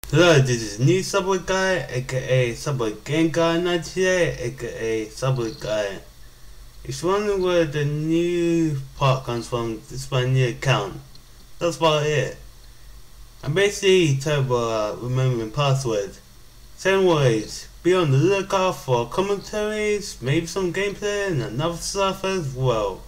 Hello, this is new Subway Guy, aka Subway Game Guy 98, aka Subway Guy. If you're wondering where the new part comes from, this is my new account. That's about it. I'm basically terrible at remembering passwords. So anyways, be on the lookout for commentaries, maybe some gameplay and another stuff as well.